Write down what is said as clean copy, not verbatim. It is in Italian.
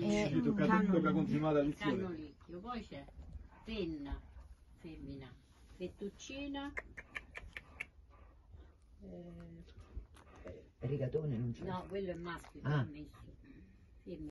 tocca continuare la lezione. Cannolicchio, poi c'è penna, femmina, fettuccina, Rigatone non c'è. no, quello è maschio, Ah. messo.